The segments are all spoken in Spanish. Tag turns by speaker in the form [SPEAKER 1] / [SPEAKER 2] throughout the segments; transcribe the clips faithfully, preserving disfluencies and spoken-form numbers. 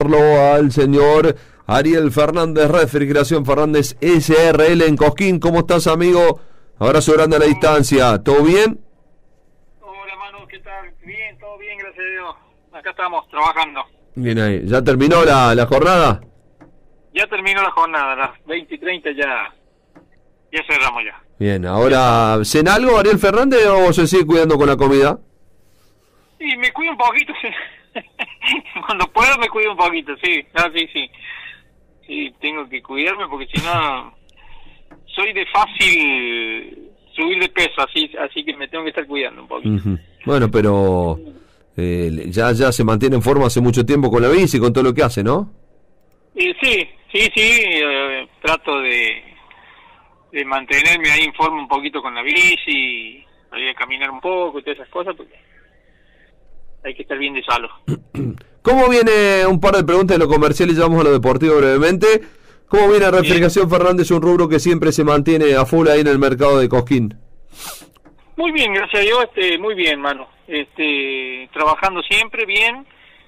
[SPEAKER 1] al señor Ariel Fernández, Refrigeración Fernández S R L en Cosquín. ¿Cómo estás, amigo? Abrazo grande a la distancia. ¿Todo bien?
[SPEAKER 2] Hola, Manu, ¿qué tal? Bien, todo bien, gracias a Dios. Acá estamos trabajando.
[SPEAKER 1] Bien ahí. ¿Ya terminó la, la jornada?
[SPEAKER 2] Ya terminó la jornada, a las veinte y treinta ya, ya cerramos ya.
[SPEAKER 1] Bien, ahora, ¿cena algo, Ariel Fernández, o se sigue cuidando con la comida?
[SPEAKER 2] Sí, me cuido un poquito, sí. Cuando puedo me cuido un poquito, sí, ah, sí, sí. Sí, tengo que cuidarme porque si no, soy de fácil subir de peso, así así que me tengo que estar cuidando un poquito.
[SPEAKER 1] Uh-huh. Bueno, pero eh, ya ya se mantiene en forma hace mucho tiempo con la bici, con todo lo que hace, ¿no?
[SPEAKER 2] Eh, sí, sí, sí, eh, trato de, de mantenerme ahí en forma un poquito con la bici, salir a caminar un poco y todas esas cosas, porque hay que estar bien de salud.
[SPEAKER 1] ¿Cómo viene, un par de preguntas de lo comercial y llevamos a lo deportivo brevemente? ¿Cómo viene Refrigeración Fernández, un rubro que siempre se mantiene a full ahí en el mercado de Cosquín?
[SPEAKER 2] Muy bien, gracias a Dios, este, muy bien, mano. Este, trabajando siempre bien,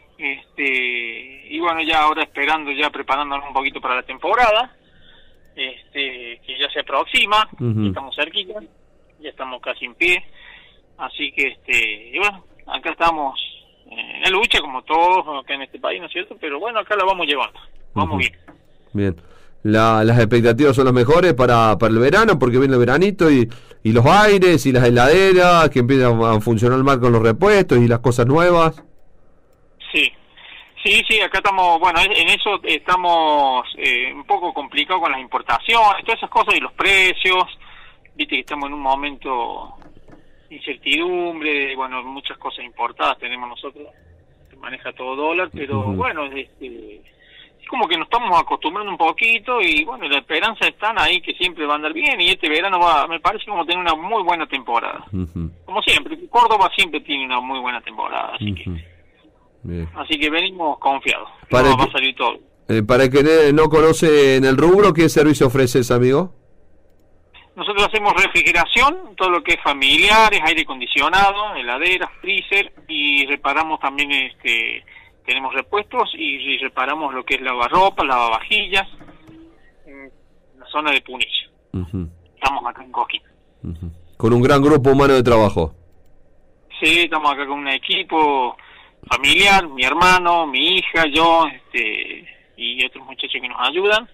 [SPEAKER 2] este, y bueno, ya ahora esperando, ya preparándonos un poquito para la temporada, este, que ya se aproxima, uh-huh. Estamos cerquita, ya estamos casi en pie, así que, este, y bueno, acá estamos en la lucha como todos acá en este país, ¿no es cierto? Pero bueno, acá la vamos llevando, vamos uh-huh. bien.
[SPEAKER 1] Bien. La, las expectativas son las mejores para, para el verano, porque viene el veranito y, y los aires y las heladeras que empiezan a funcionar mal con los repuestos y las cosas nuevas.
[SPEAKER 2] Sí, sí, sí, acá estamos, bueno, en eso estamos eh, un poco complicados con las importaciones, todas esas cosas y los precios, viste que estamos en un momento de incertidumbre, bueno, muchas cosas importadas tenemos nosotros, que maneja todo dólar, pero uh-huh. bueno, este... como que nos estamos acostumbrando un poquito y bueno, la esperanza están ahí que siempre va a andar bien y este verano va, me parece como tener una muy buena temporada. Uh-huh. Como siempre, Córdoba siempre tiene una muy buena temporada, así uh-huh. que bien. Así que venimos confiados.
[SPEAKER 1] Para
[SPEAKER 2] no,
[SPEAKER 1] que,
[SPEAKER 2] va a salir todo.
[SPEAKER 1] Eh, para el que no conoce en el rubro, ¿qué servicio ofreces, amigo?
[SPEAKER 2] Nosotros hacemos refrigeración, todo lo que es familiares, aire acondicionado, heladeras, freezer y reparamos también este tenemos repuestos y, y reparamos lo que es lavarropa, lavavajillas, en la zona de Punilla. Uh-huh. Estamos acá en Cosquín.
[SPEAKER 1] Uh-huh. Con un gran grupo humano de trabajo.
[SPEAKER 2] Sí, estamos acá con un equipo familiar, mi hermano, mi hija, yo, este, y otros muchachos que nos ayudan.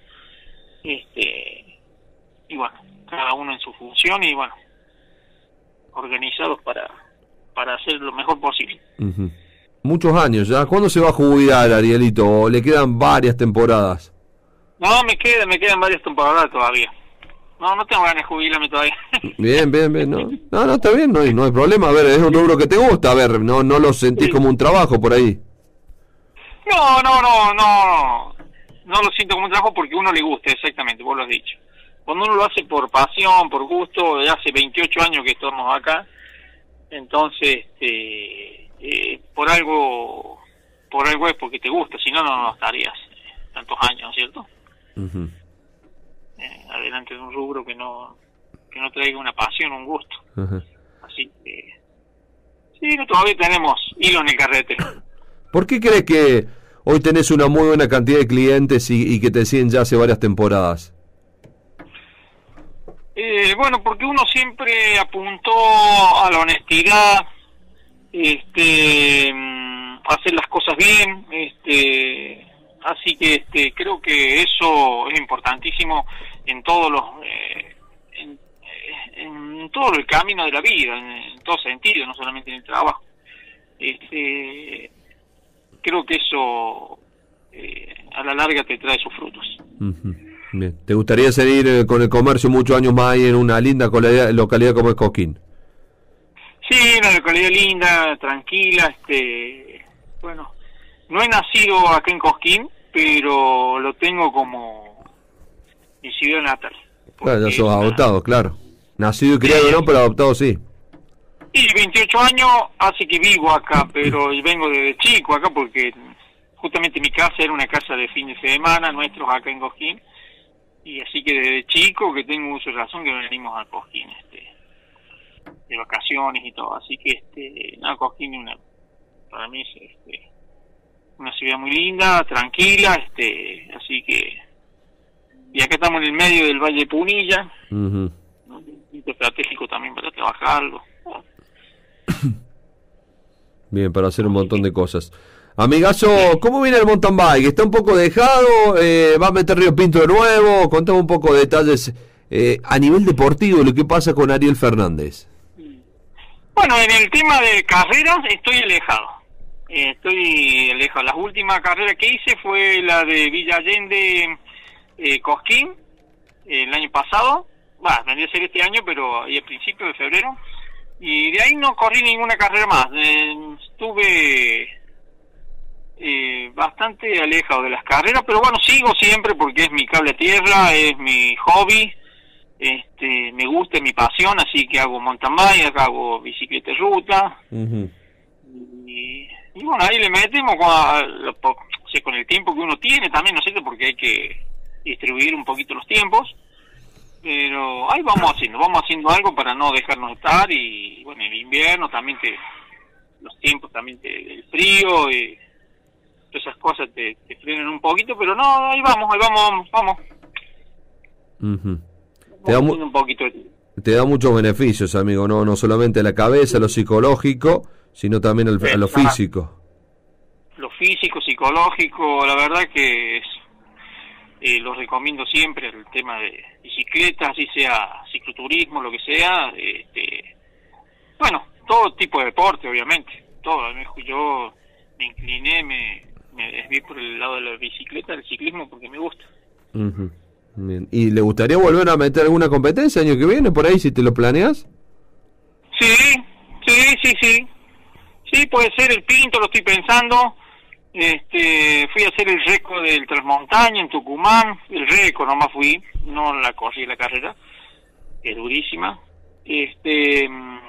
[SPEAKER 2] Este, y bueno, cada uno en su función y bueno, organizados para, para hacer lo mejor posible.
[SPEAKER 1] Uh-huh. Muchos años ya. ¿Cuándo se va a jubilar, Arielito? ¿O le quedan varias temporadas?
[SPEAKER 2] No, me quedan, me quedan varias temporadas todavía. No, no tengo ganas de jubilarme todavía.
[SPEAKER 1] Bien, bien, bien. No, no, no está bien, no hay, no hay problema. A ver, es un rubro que te gusta. A ver, no, no lo sentís sí. como un trabajo por ahí.
[SPEAKER 2] No, no, no, no. No lo siento como un trabajo porque a uno le gusta, exactamente, vos lo has dicho. Cuando uno lo hace por pasión, por gusto, ya hace veintiocho años que estamos acá, entonces, este... Eh, por algo por algo es porque te gusta, si no, no, no estarías tantos años, ¿cierto? Uh-huh. Eh, adelante de un rubro que no que no traiga una pasión, un gusto. Uh-huh. Así que sí, todavía tenemos hilo en el carrete.
[SPEAKER 1] ¿Por qué crees que hoy tenés una muy buena cantidad de clientes y, y que te siguen ya hace varias temporadas?
[SPEAKER 2] Eh, bueno, porque uno siempre apuntó a la honestidad, este hacer las cosas bien, este así que este creo que eso es importantísimo en todos los eh, en, en todo el camino de la vida, en, en todo sentido, no solamente en el trabajo. Este creo que eso eh, a la larga te trae sus frutos.
[SPEAKER 1] Uh-huh. Bien. ¿Te gustaría seguir eh, con el comercio muchos años más ahí en una linda localidad como es Cosquín?
[SPEAKER 2] Sí, una localidad linda, tranquila, este, bueno, no he nacido acá en Cosquín, pero lo tengo como mi ciudad natal.
[SPEAKER 1] Claro, ya sos adoptado, claro. Nacido y criado, sí, no, pero adoptado sí.
[SPEAKER 2] Y veintiocho años hace que vivo acá, pero vengo desde chico acá porque justamente mi casa era una casa de fin de semana, nuestros acá en Cosquín, y así que desde chico que tengo uso de razón que venimos a Cosquín, este. de vacaciones y todo, así que este, no, Cosquín una, para mí es, este, una ciudad muy linda, tranquila, este, así que, y acá estamos en el medio del Valle de Punilla,
[SPEAKER 1] uh-huh.
[SPEAKER 2] ¿no? Un punto estratégico también para trabajarlo.
[SPEAKER 1] Bien, para hacer un montón de cosas. Amigazo, ¿cómo viene el mountain bike? ¿Está un poco dejado? Eh, ¿Va a meter Río Pinto de nuevo? Contame un poco de detalles eh, a nivel deportivo, lo que pasa con Ariel Fernández.
[SPEAKER 2] Bueno, en el tema de carreras estoy alejado. Eh, estoy alejado. Las últimas carreras que hice fue la de Villa Allende, eh, Cosquín, eh, el año pasado. Va, bueno, vendría a ser este año, pero ahí a principios de febrero. Y de ahí no corrí ninguna carrera más. Eh, estuve eh, bastante alejado de las carreras, pero bueno, sigo siempre porque es mi cable a tierra, es mi hobby. Este, me gusta, es mi pasión, así que hago mountain bike, hago bicicleta de ruta. Uh-huh. y, y bueno, ahí le metemos con, o sea, con el tiempo que uno tiene también, ¿no es cierto? Porque hay que distribuir un poquito los tiempos. Pero ahí vamos haciendo, vamos haciendo algo para no dejarnos estar. Y bueno, el invierno también te, los tiempos también te, el frío y todas esas cosas te, te frenan un poquito, pero no, ahí vamos, ahí vamos, vamos.
[SPEAKER 1] Uh-huh. Te da, mu- un poquito de... te da muchos beneficios, amigo, no no solamente a la cabeza, a lo psicológico, sino también al, a lo físico.
[SPEAKER 2] Lo físico, psicológico, la verdad que es, eh, lo recomiendo siempre, el tema de bicicleta, así sea cicloturismo, lo que sea, este, bueno, todo tipo de deporte, obviamente, todo. Yo me incliné, me, me desvié por el lado de la bicicleta, del ciclismo, porque me gusta.
[SPEAKER 1] Uh-huh. Bien. ¿Y le gustaría volver a meter alguna competencia el año que viene por ahí, si te lo planeas?
[SPEAKER 2] Sí, sí, sí, sí. Sí, puede ser el Pinto, lo estoy pensando. Este, fui a hacer el récord del Transmontaña en Tucumán, el récord nomás fui, no la corrí la carrera, es durísima. Este,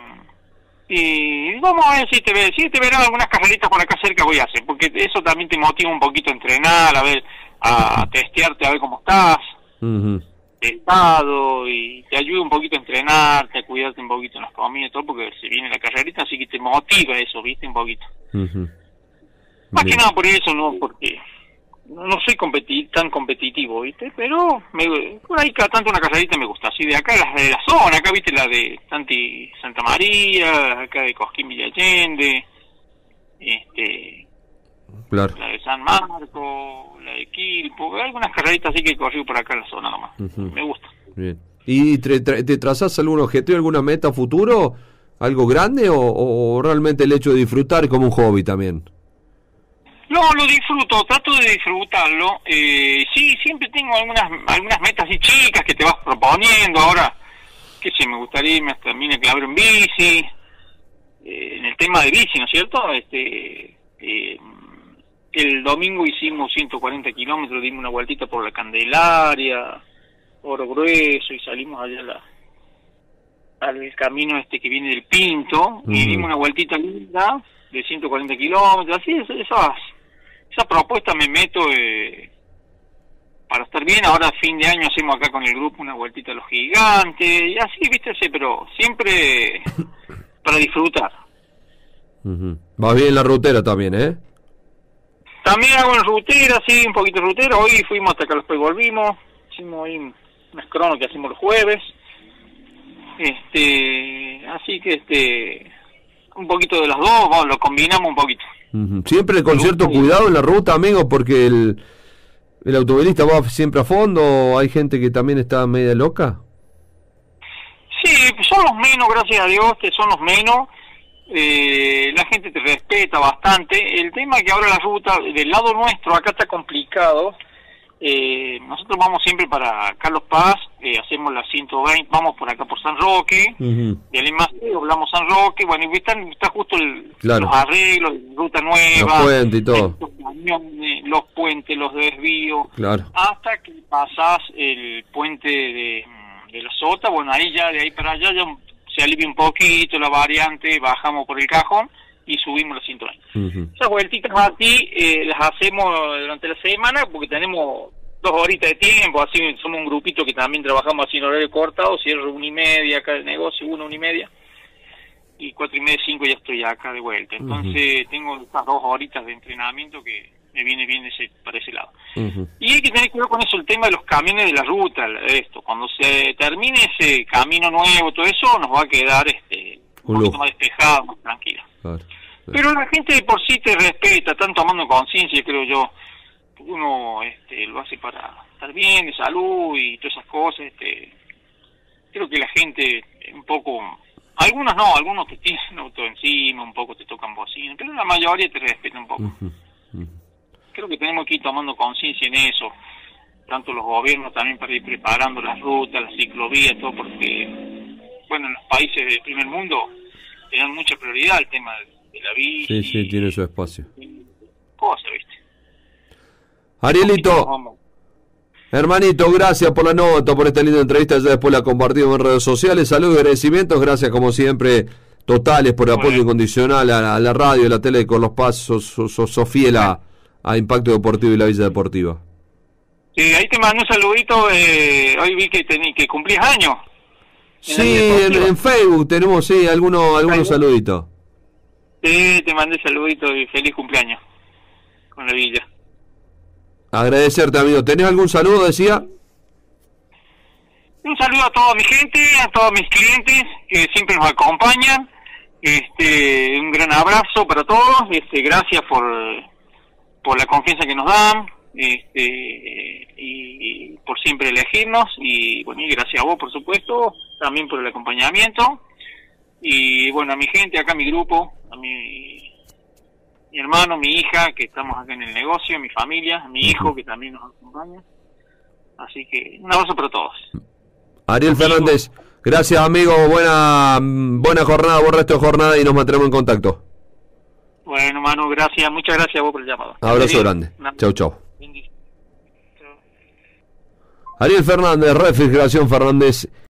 [SPEAKER 2] y vamos a ver si te ve, si te verán algunas carreritas por acá cerca voy a hacer, porque eso también te motiva un poquito a entrenar, a ver, a testearte, a ver cómo estás. Uh-huh. Estado, y te ayuda un poquito a entrenarte, a cuidarte un poquito en las comidas y todo, porque se viene la carrerita, así que te motiva eso, viste, un poquito. Uh-huh. Más Bien. que nada por eso, no porque no soy competi- tan competitivo, viste, pero me, por ahí cada tanto una carrerita me gusta, así de acá, las de la zona, acá viste la de Santi Santa María, acá de Cosquín Villa Allende, este, claro. La de San Marco, la de Quilpo, algunas carreritas así que he corrido por acá en la zona nomás. Uh-huh. Me gusta.
[SPEAKER 1] Bien. ¿Y te, tra- te trazás algún objetivo, alguna meta futuro? ¿Algo grande o, o realmente el hecho de disfrutar como un hobby también?
[SPEAKER 2] No, lo disfruto, trato de disfrutarlo. Eh, sí, siempre tengo algunas algunas metas así chicas que te vas proponiendo. Ahora, qué sé, me gustaría irme hasta Mina Claver en bici. Eh, en el tema de bici, ¿no es cierto? Este... Eh, El domingo hicimos ciento cuarenta kilómetros, dimos una vueltita por la Candelaria, Oro Grueso, y salimos allá a la, al camino este que viene del Pinto, mm. y dimos una vueltita linda de ciento cuarenta kilómetros, así, esas, esa propuesta me meto eh, para estar bien. Ahora a fin de año hacemos acá con el grupo una vueltita a los gigantes, y así, viste, pero siempre para disfrutar.
[SPEAKER 1] Uh-huh. Vas bien la rutera también, ¿eh?
[SPEAKER 2] También hago en rutera, sí, un poquito de rutera. Hoy fuimos hasta acá, después volvimos. Hicimos ahí unas cronos que hacemos los jueves. Este, así que este, un poquito de las dos, bueno, lo combinamos un poquito.
[SPEAKER 1] Uh-huh. Siempre con cierto cuidado en la ruta, amigo, porque el, el automovilista va siempre a fondo. ¿Hay gente que también está media loca?
[SPEAKER 2] Sí, son los menos, gracias a Dios, que son los menos. Eh, la gente te respeta bastante. El tema es que ahora la ruta del lado nuestro acá está complicado. Eh, nosotros vamos siempre para Carlos Paz, eh, hacemos la ciento veinte, vamos por acá por San Roque, uh-huh. de ahí más doblamos San Roque, bueno, y están, está justo el,
[SPEAKER 1] claro.
[SPEAKER 2] los arreglos, ruta nueva,
[SPEAKER 1] los puentes y todo,
[SPEAKER 2] los, camiones, los puentes, los desvíos,
[SPEAKER 1] claro.
[SPEAKER 2] hasta que pasás el puente de, de la Sota. Bueno, ahí ya, de ahí para allá ya se alivia un poquito la variante, bajamos por el cajón y subimos los ciento veinte. Uh-huh. Esas vueltitas así eh, las hacemos durante la semana porque tenemos dos horitas de tiempo, así somos un grupito que también trabajamos así en horario cortado, cierro una y media acá el negocio, una, una y media. y cuatro y media, cinco ya estoy acá de vuelta. Entonces uh-huh. tengo estas dos horitas de entrenamiento que me viene bien ese, para ese lado. Uh-huh. Y hay que tener cuidado con eso, el tema de los camiones de la ruta, esto. Cuando se termine ese camino nuevo, todo eso, nos va a quedar este un poquito más despejado, más tranquilo. Claro, claro. Pero la gente de por sí te respeta, están tomando conciencia, creo yo. Uno este, lo hace para estar bien, de salud y todas esas cosas. Este, creo que la gente un poco... Algunos no, algunos te tiran auto encima, un poco te tocan bocina, pero la mayoría te respeta un poco. Uh-huh. Uh-huh. Creo que tenemos que ir tomando conciencia en eso, tanto los gobiernos también para ir preparando las rutas, las ciclovías, todo, porque, bueno, en los países del primer mundo tienen mucha prioridad el tema de la bici.
[SPEAKER 1] Sí, sí, tiene su espacio.
[SPEAKER 2] Cosa, ¿viste?
[SPEAKER 1] Arielito, hermanito, gracias por la nota, por esta linda entrevista, ya después la compartimos en redes sociales. Saludos y agradecimientos, gracias como siempre, totales por el apoyo bueno. incondicional a, a la radio, a la tele con los pasos, sos so, so fiel a, a Impacto Deportivo y la Villa Deportiva.
[SPEAKER 2] Sí, ahí te mando un saludito, eh, hoy vi que tení, que cumplís años.
[SPEAKER 1] Sí, en, en Facebook tenemos, sí, algunos, algunos saluditos.
[SPEAKER 2] Sí, te mandé saluditos y feliz cumpleaños con la Villa.
[SPEAKER 1] Agradecerte, amigo. ¿Tenés algún saludo, decía?
[SPEAKER 2] Un saludo a toda mi gente, a todos mis clientes que siempre nos acompañan. Este, un gran abrazo para todos. Este, gracias por por la confianza que nos dan, este, y, y por siempre elegirnos. Y bueno, y gracias a vos, por supuesto, también por el acompañamiento. Y bueno, a mi gente, acá a mi grupo, a mi mi hermano, mi hija, que estamos acá en el negocio, mi familia, mi hijo, que también nos acompaña. Así que un abrazo para todos.
[SPEAKER 1] Ariel Fernández, gracias, amigo. Buena buena jornada, buen resto de jornada y nos mantenemos en contacto.
[SPEAKER 2] Bueno, Manu, gracias. Muchas gracias a vos por el llamado.
[SPEAKER 1] Abrazo grande. Chau, chau. Ariel Fernández, Refrigeración Fernández.